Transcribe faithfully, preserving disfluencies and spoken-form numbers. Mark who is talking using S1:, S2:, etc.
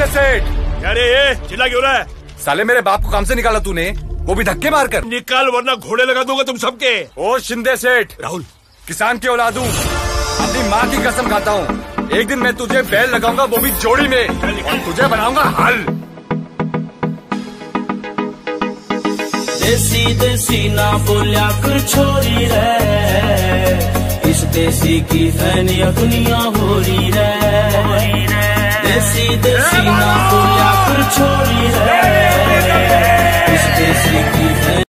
S1: शिंदे सेठ।
S2: अरे ये चिल्ला क्यों रहा है?
S1: साले मेरे बाप को काम से निकाला तूने, वो भी धक्के मारकर।
S2: निकाल वरना घोड़े लगा दूंगा तुम सबके।
S1: ओ शिंदे सेठ,
S2: राहुल
S1: किसान की औलाद हूँ, अपनी माँ की कसम खाता हूँ, एक दिन मैं तुझे बैल लगाऊंगा, वो भी जोड़ी में, और तुझे बनाऊंगा हल।
S3: देसी देसी ना बोलिया कर छोरी रे, इस देसी की फैनिया दुनिया हो रही रे। देसी देसी ना बोलिया कर छोरी रे, इस देसी की